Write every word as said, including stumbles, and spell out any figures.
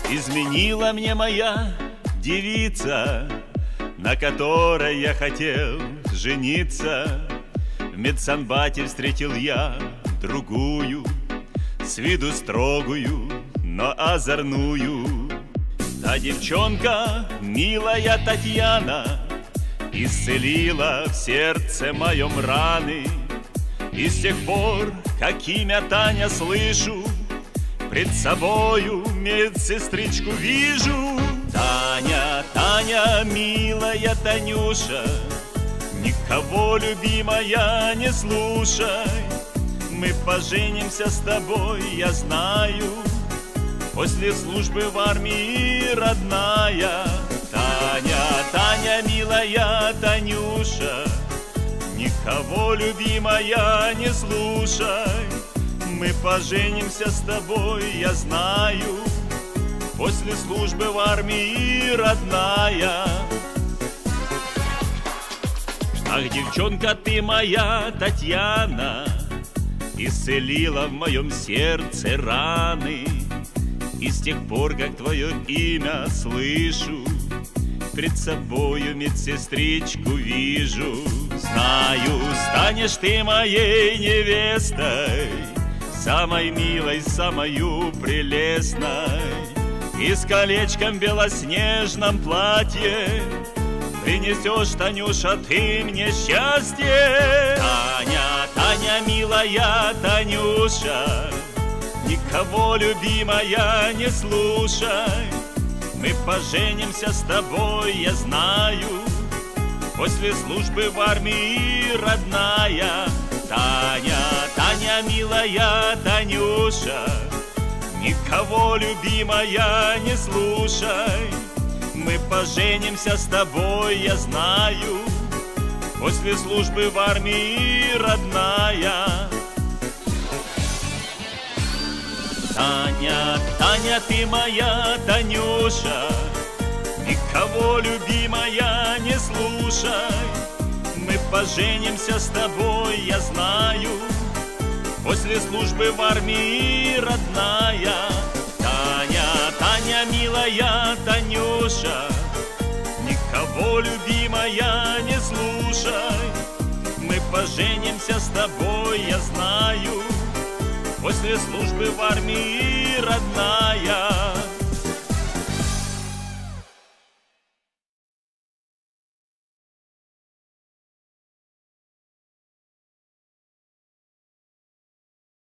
Изменила мне моя девица, на которой я хотел жениться. В медсанбате встретил я другую, с виду строгую, но озорную. Та девчонка, милая Татьяна, исцелила в сердце моем раны. И с тех пор, как имя Таня слышу, пред собою медсестричку вижу. Таня, Таня, милая Танюша, никого, любимая, не слушай. Мы поженимся с тобой, я знаю, после службы в армии, родная. Таня, Таня, милая Танюша, никого, любимая, не слушай. Мы поженимся с тобой, я знаю, после службы в армии, родная. Ах, девчонка ты моя, Татьяна, исцелила в моем сердце раны. И с тех пор, как твое имя слышу, пред собою медсестричку вижу. Знаю, станешь ты моей невестой, самой милой, самою прелестной. И с колечком в белоснежном платье принесешь, Танюша, ты мне счастье. Таня, Таня, милая Танюша, никого, любимая, не слушай. Мы поженимся с тобой, я знаю, после службы в армии, родная. Таня, Таня, милая Танюша, никого, любимая, не слушай. Мы поженимся с тобой, я знаю, после службы в армии, родная. Таня, Таня, ты моя Танюша, никого, любимая, не слушай. Мы поженимся с тобой, я знаю, после службы в армии, родная. Таня, Таня, милая Танюша, никого, любимая, не слушай. Мы поженимся с тобой, я знаю, после службы в армии, родная.